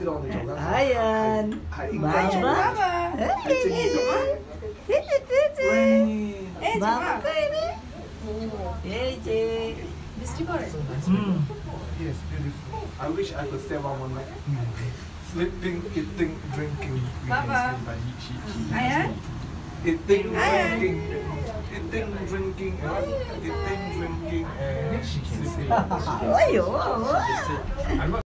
Ayan. Mama. Mama ko ini. Misty করে? Yes, beautiful. I wish I could stay one more night. Sleeping, eating, drinking. Papa. Ayan? Eating, drinking. Eating, drinking, and sleeping. Ayo.